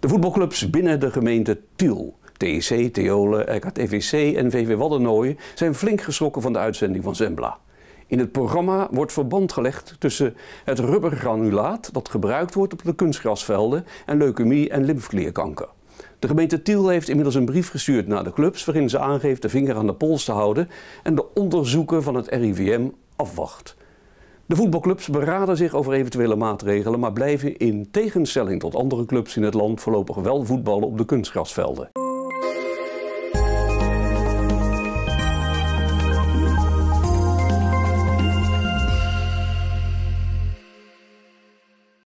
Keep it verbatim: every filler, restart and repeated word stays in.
De voetbalclubs binnen de gemeente Tiel, T E C, Theolen, R K T V C en V V Waddernooien zijn flink geschrokken van de uitzending van Zembla. In het programma wordt verband gelegd tussen het rubbergranulaat dat gebruikt wordt op de kunstgrasvelden en leukemie en lymfeklierkanker. De gemeente Tiel heeft inmiddels een brief gestuurd naar de clubs waarin ze aangeeft de vinger aan de pols te houden en de onderzoeken van het R I V M afwacht. De voetbalclubs beraden zich over eventuele maatregelen, maar blijven in tegenstelling tot andere clubs in het land voorlopig wel voetballen op de kunstgrasvelden.